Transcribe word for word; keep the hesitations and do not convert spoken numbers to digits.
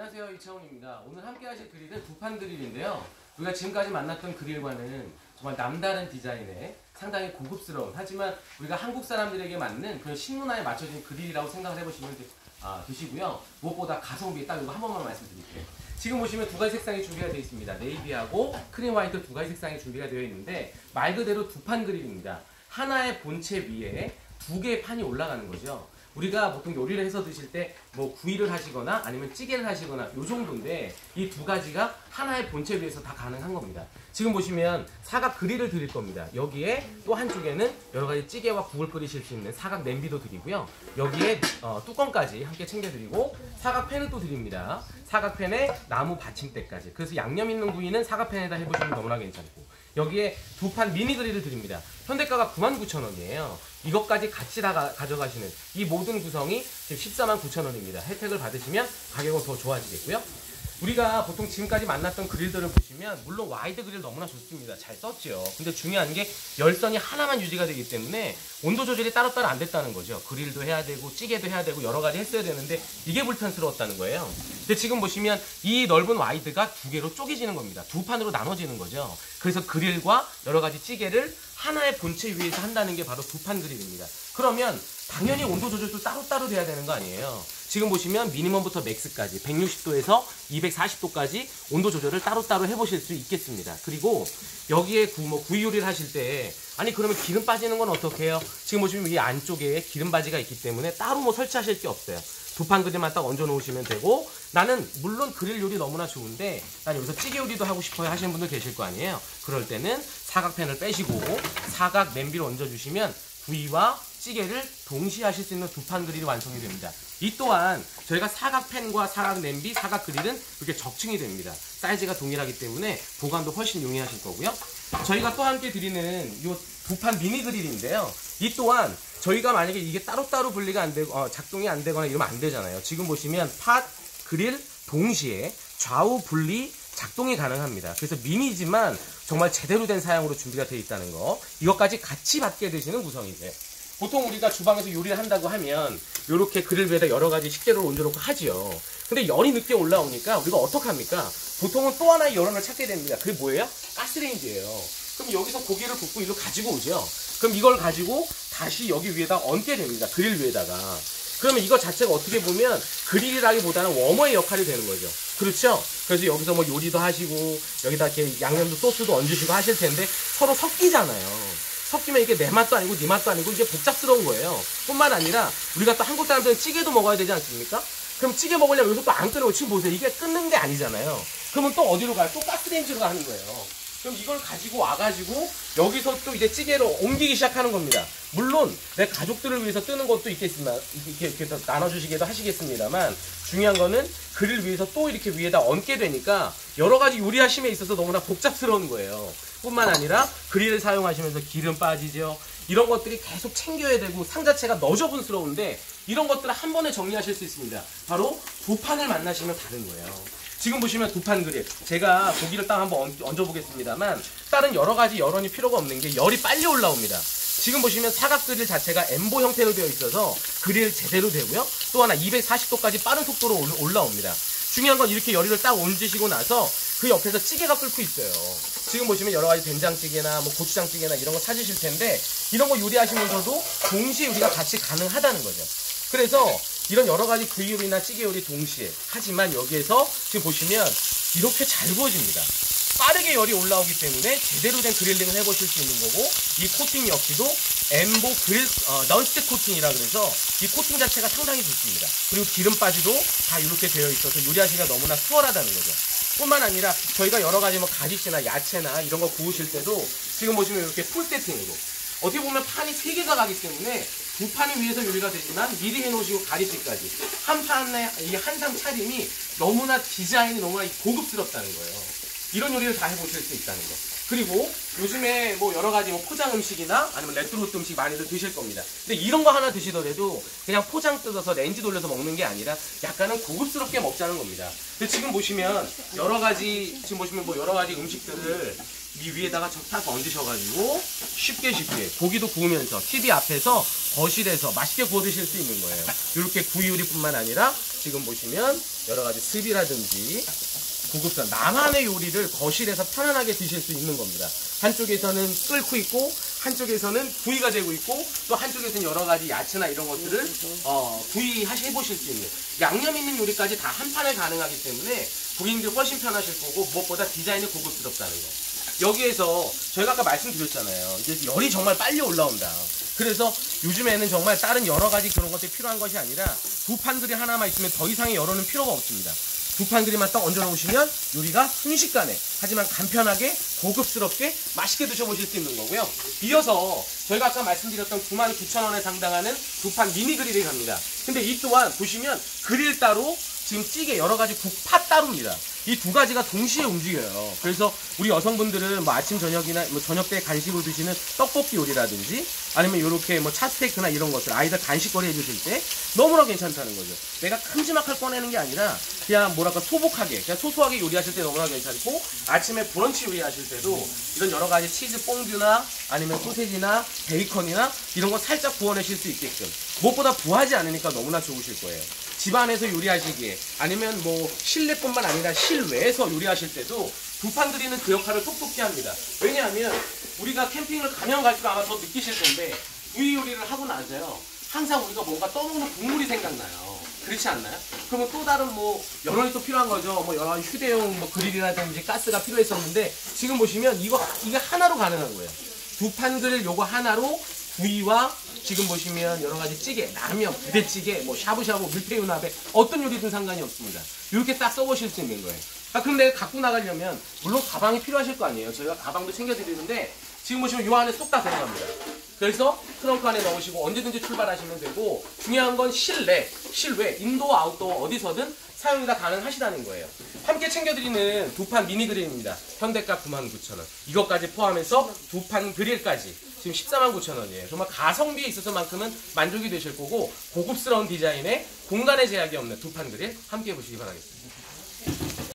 안녕하세요, 이창훈입니다. 오늘 함께 하실 그릴은 두판 그릴인데요. 우리가 지금까지 만났던 그릴과는 정말 남다른 디자인의 상당히 고급스러운, 하지만 우리가 한국 사람들에게 맞는 그런 신문화에 맞춰진 그릴이라고 생각을 해보시면 되, 아, 되시고요. 무엇보다 가성비 딱 이거 한 번만 말씀드릴게요. 지금 보시면 두 가지 색상이 준비가 되어 있습니다. 네이비하고 크림 화이트 두 가지 색상이 준비가 되어 있는데 말 그대로 두판 그릴입니다. 하나의 본체 위에 두 개의 판이 올라가는 거죠. 우리가 보통 요리를 해서 드실 때 뭐 구이를 하시거나 아니면 찌개를 하시거나 요 정도인데 이 두 가지가 하나의 본체 위에서 다 가능한 겁니다. 지금 보시면 사각 그릴을 드릴 겁니다. 여기에 또 한쪽에는 여러 가지 찌개와 국을 끓이실 수 있는 사각 냄비도 드리고요. 여기에 어, 뚜껑까지 함께 챙겨드리고 사각 팬을 또 드립니다. 사각 팬에 나무 받침대까지. 그래서 양념 있는 구이는 사각 팬에다 해보시면 너무나 괜찮고, 여기에 두 판 미니 그릴을 드립니다. 현대가가 구만 구천 원이에요. 이것까지 같이 다 가, 가져가시는 이 모든 구성이 지금 십사만 구천 원입니다. 혜택을 받으시면 가격은 더 좋아지겠고요. 우리가 보통 지금까지 만났던 그릴들을 보시면 물론 와이드 그릴 너무나 좋습니다. 잘 썼죠. 근데 중요한 게 열선이 하나만 유지가 되기 때문에 온도 조절이 따로따로 안 됐다는 거죠. 그릴도 해야 되고 찌개도 해야 되고 여러 가지 했어야 되는데 이게 불편스러웠다는 거예요. 근데 지금 보시면 이 넓은 와이드가 두 개로 쪼개지는 겁니다. 두 판으로 나눠지는 거죠. 그래서 그릴과 여러 가지 찌개를 하나의 본체 위에서 한다는 게 바로 두 판 그릴입니다. 그러면 당연히 온도 조절도 따로따로 돼야 되는 거 아니에요. 지금 보시면 미니멈부터 맥스까지 백육십 도에서 이백사십 도까지 온도 조절을 따로따로 해보실 수 있겠습니다. 그리고 여기에 구, 뭐 구이 요리를 하실 때 아니 그러면 기름 빠지는 건 어떻게 해요? 지금 보시면 이 안쪽에 기름 바지가 있기 때문에 따로 뭐 설치하실 게 없어요. 두 판 그릴만 딱 얹어 놓으시면 되고, 나는 물론 그릴 요리 너무나 좋은데 난 여기서 찌개 요리도 하고 싶어요 하시는 분들 계실 거 아니에요. 그럴 때는 사각팬을 빼시고 사각 냄비를 얹어 주시면 구이와 찌개를 동시에 하실 수 있는 두 판 그릴이 완성이 됩니다. 이 또한 저희가 사각팬과 사각 냄비, 사각 그릴은 이렇게 적층이 됩니다. 사이즈가 동일하기 때문에 보관도 훨씬 용이하실 거고요. 저희가 또 함께 드리는 이 두 판 미니 그릴인데요. 이 또한 저희가 만약에 이게 따로따로 분리가 안 되고 어, 작동이 안 되거나 이러면 안 되잖아요. 지금 보시면 팟, 그릴 동시에 좌우 분리 작동이 가능합니다. 그래서 미니지만 정말 제대로 된 사양으로 준비가 되어 있다는 거, 이것까지 같이 받게 되시는 구성이세요. 보통 우리가 주방에서 요리를 한다고 하면 이렇게 그릴 위에다 여러 가지 식재료를 얹어놓고 하지요. 근데 열이 늦게 올라오니까 우리가 어떡합니까? 보통은 또 하나의 열원을 찾게 됩니다. 그게 뭐예요? 가스레인지예요. 그럼 여기서 고기를 굽고 이리로 가지고 오죠. 그럼 이걸 가지고 다시 여기 위에다 얹게 됩니다. 그릴 위에다가. 그러면 이거 자체가 어떻게 보면 그릴이라기보다는 워머의 역할이 되는 거죠. 그렇죠? 그래서 여기서 뭐 요리도 하시고 여기다 이렇게 양념도 소스도 얹으시고 하실 텐데 서로 섞이잖아요. 섞이면 이게 내 맛도 아니고 네 맛도 아니고 이게 복잡스러운 거예요. 뿐만 아니라 우리가 또 한국 사람들은 찌개도 먹어야 되지 않습니까? 그럼 찌개 먹으려면 여기서 또 안 끓이고, 지금 보세요. 이게 끓는 게 아니잖아요. 그러면 또 어디로 가요? 또 가스레인지로 가는 거예요. 그럼 이걸 가지고 와가지고 여기서 또 이제 찌개로 옮기기 시작하는 겁니다. 물론 내 가족들을 위해서 뜨는 것도 있겠지만 이렇게, 이렇게 나눠주시기도 하시겠습니다만, 중요한 거는 그릴 위에서 또 이렇게 위에다 얹게 되니까 여러 가지 요리하심에 있어서 너무나 복잡스러운 거예요. 뿐만 아니라 그릴을 사용하시면서 기름 빠지죠. 이런 것들이 계속 챙겨야 되고 상 자체가 너저분스러운데 이런 것들을 한 번에 정리하실 수 있습니다. 바로 두 판을 만나시면 다른 거예요. 지금 보시면 두 판 그릴, 제가 고기를 딱 한번 얹어 보겠습니다만 다른 여러 가지 열원이 필요가 없는 게 열이 빨리 올라옵니다. 지금 보시면 사각 그릴 자체가 엠보 형태로 되어 있어서 그릴 제대로 되고요. 또 하나 이백사십 도까지 빠른 속도로 올라옵니다. 중요한 건 이렇게 열을 딱 얹으시고 나서 그 옆에서 찌개가 끓고 있어요. 지금 보시면 여러 가지 된장찌개나 뭐 고추장찌개나 이런 거 찾으실 텐데 이런 거 요리하시면서도 동시에 우리가 같이 가능하다는 거죠. 그래서 이런 여러 가지 구이 요리나 찌개 요리 동시에, 하지만 여기에서 지금 보시면 이렇게 잘 구워집니다. 빠르게 열이 올라오기 때문에 제대로 된 그릴링을 해보실 수 있는 거고, 이 코팅 역시도 엠보 그릴 어, 넌스틱 코팅이라 그래서 이 코팅 자체가 상당히 좋습니다. 그리고 기름 빠지도 다 이렇게 되어 있어서 요리하시기가 너무나 수월하다는 거죠. 뿐만 아니라 저희가 여러 가지 뭐 가지씨나 야채나 이런 거 구우실 때도 지금 보시면 이렇게 풀 세팅으로, 어떻게 보면 판이 세 개가 가기 때문에 두 판을 위해서 요리가 되지만 미리 해놓으시고 가리씨까지 한 판에 이 한상 차림이 너무나 디자인이 너무나 고급스럽다는 거예요. 이런 요리를 다 해보실 수 있다는 거. 그리고 요즘에 뭐 여러 가지 뭐 포장 음식이나 아니면 레트로트 음식 많이들 드실 겁니다. 근데 이런 거 하나 드시더라도 그냥 포장 뜯어서 렌즈 돌려서 먹는 게 아니라 약간은 고급스럽게 먹자는 겁니다. 근데 지금 보시면 여러 가지, 지금 보시면 뭐 여러 가지 음식들을 이 위에다가 탁 얹으셔가지고 쉽게 쉽게 고기도 구우면서 티비 앞에서 거실에서 맛있게 구워 드실 수 있는 거예요. 이렇게 구이 요리뿐만 아니라 지금 보시면 여러 가지 습이라든지 고급스러운 나만의 요리를 거실에서 편안하게 드실 수 있는 겁니다. 한쪽에서는 끓고 있고 한쪽에서는 구이가 되고 있고 또 한쪽에서는 여러 가지 야채나 이런 것들을 어, 구이 하시 해보실 수 있는 양념 있는 요리까지 다 한 판에 가능하기 때문에 고객님들 훨씬 편하실 거고 무엇보다 디자인이 고급스럽다는 거. 여기에서 저희가 아까 말씀드렸잖아요. 이제 열이 정말 빨리 올라온다. 그래서 요즘에는 정말 다른 여러 가지 그런 것들이 필요한 것이 아니라 두 판 그릴 하나만 있으면 더 이상의 열어는 필요가 없습니다. 두 판 그릴만 딱 얹어 놓으시면 요리가 순식간에 하지만 간편하게 고급스럽게 맛있게 드셔보실 수 있는 거고요. 이어서 저희가 아까 말씀드렸던 구만 구천 원에 상당하는 두 판 미니 그릴이 갑니다. 근데 이 또한 보시면 그릴 따로 지금 찌개 여러 가지 국팥 따로입니다. 이 두 가지가 동시에 움직여요. 그래서 우리 여성분들은 뭐 아침 저녁이나 뭐 저녁 때 간식으로 드시는 떡볶이 요리라든지 아니면 이렇게 뭐 차스테이크나 이런 것들 아이들 간식거리 해주실 때 너무나 괜찮다는 거죠. 내가 큼지막할 꺼내는 게 아니라 그냥 뭐랄까 소복하게 그냥 소소하게 요리하실 때 너무나 괜찮고 아침에 브런치 요리하실 때도 이런 여러 가지 치즈 뽕듀나 아니면 소세지나 베이컨이나 이런 거 살짝 구워내실 수 있게끔 무엇보다 부하지 않으니까 너무나 좋으실 거예요. 집안에서 요리하시기에 아니면 뭐 실내뿐만 아니라 실외에서 요리하실 때도 두 판 그리는 그 역할을 톡톡히 합니다. 왜냐하면 우리가 캠핑을 가면 갈수록 아마 더 느끼실 텐데 구이 요리를 하고 나서요 항상 우리가 뭔가 떠먹는 국물이 생각나요. 그렇지 않나요? 그러면 또 다른 뭐 여론이 또 필요한 거죠. 뭐 여러 가지 휴대용 뭐 그릴이라든지 가스가 필요했었는데 지금 보시면 이거 이게 하나로 가능한 거예요. 두 판 그릴 요거 하나로 구이와 지금 보시면 여러 가지 찌개, 라면, 부대찌개, 뭐 샤브샤브, 밀푀유나베 어떤 요리든 상관이 없습니다. 이렇게 딱 써보실 수 있는 거예요. 아, 그럼 내가 갖고 나가려면 물론 가방이 필요하실 거 아니에요. 저희가 가방도 챙겨드리는데 지금 보시면 요 안에 쏙 다 들어갑니다. 그래서 트렁크 안에 넣으시고 언제든지 출발하시면 되고 중요한 건 실내, 실외, 인도어, 아웃도어 어디서든 사용이 다 가능하시다는 거예요. 함께 챙겨드리는 두 판 미니 그릴입니다. 현대가 구만 구천 원. 이것까지 포함해서 두 판 그릴까지 지금 십사만 구천 원이에요. 정말 가성비에 있어서만큼은 만족이 되실 거고 고급스러운 디자인에 공간의 제약이 없는 두 판 그릴 함께 보시기 바라겠습니다.